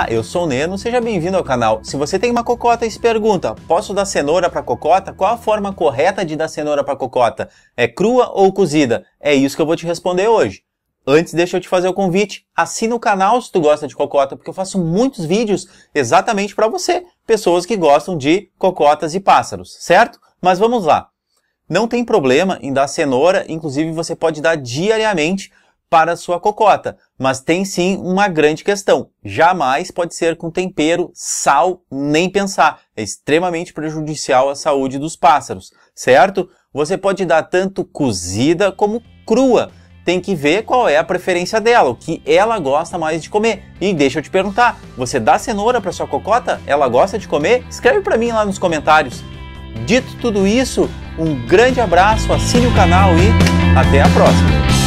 Olá, eu sou o Neno, seja bem-vindo ao canal. Se você tem uma cocota e se pergunta, posso dar cenoura para cocota? Qual a forma correta de dar cenoura para cocota? É crua ou cozida? É isso que eu vou te responder hoje. Antes, deixa eu te fazer o convite. Assina o canal se tu gosta de cocota, porque eu faço muitos vídeos exatamente para você, pessoas que gostam de cocotas e pássaros, certo? Mas vamos lá. Não tem problema em dar cenoura, inclusive você pode dar diariamente para a sua cocota, mas tem sim uma grande questão. Jamais pode ser com tempero, sal, nem pensar. É extremamente prejudicial à saúde dos pássaros, certo? Você pode dar tanto cozida como crua. Tem que ver qual é a preferência dela, o que ela gosta mais de comer. E deixa eu te perguntar, você dá cenoura para sua cocota? Ela gosta de comer? Escreve para mim lá nos comentários. Dito tudo isso, um grande abraço, assine o canal e até a próxima!